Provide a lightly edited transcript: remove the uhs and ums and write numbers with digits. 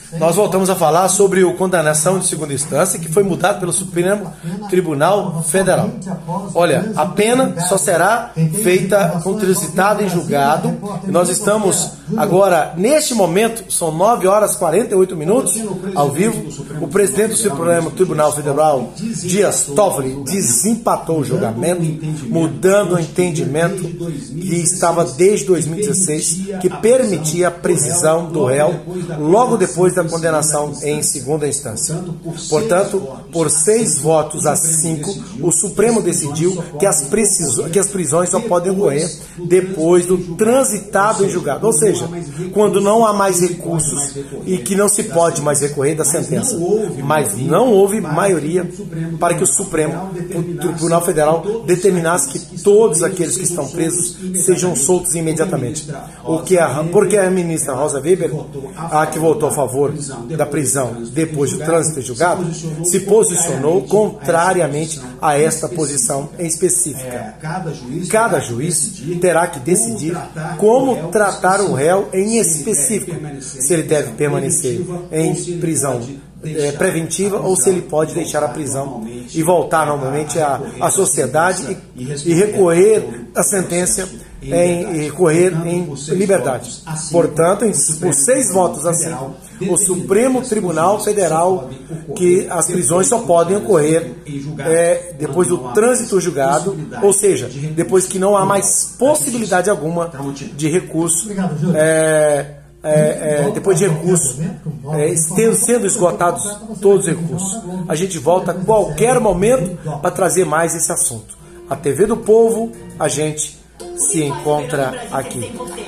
nós voltamos a falar sobre a condenação de segunda instância que foi mudada pelo Supremo Tribunal Federal. Olha, a pena só será feita com transitada em julgado. E nós estamos agora, neste momento, são 9 horas e 48 minutos, ao vivo. O presidente do Supremo Tribunal Federal, Dias Toffoli, desempatou o julgamento, mudando o entendimento que estava desde 2016, que permitia a prisão do réu logo depois da condenação em segunda instância. Portanto, por 6 votos a 5, o Supremo decidiu que as prisões só podem ocorrer depois do transitado em julgado, ou seja, quando não há mais recursos e que não se pode mais recorrer da sentença. Mas não houve maioria para que o Supremo, o Tribunal Federal, determinasse que todos aqueles que estão presos sejam soltos imediatamente. Porque a ministra Rosa Weber, a que votou a favor da prisão depois do trânsito em julgado, se posicionou contrariamente a esta posição em específica. Cada juiz terá que decidir como tratar o réu em específico, se ele deve permanecer em prisão preventiva ou se ele pode deixar a prisão e voltar normalmente à sociedade e recorrer à sentença e recorrer em liberdade. Portanto, por 6 votos a 5, o Supremo Tribunal Federal, que as prisões só podem ocorrer depois do trânsito julgado, ou seja, depois que não há mais possibilidade alguma de recurso, depois de recurso, sendo esgotados todos os recursos. A gente volta a qualquer momento para trazer mais esse assunto. A TV do Povo, a gente se encontra aqui.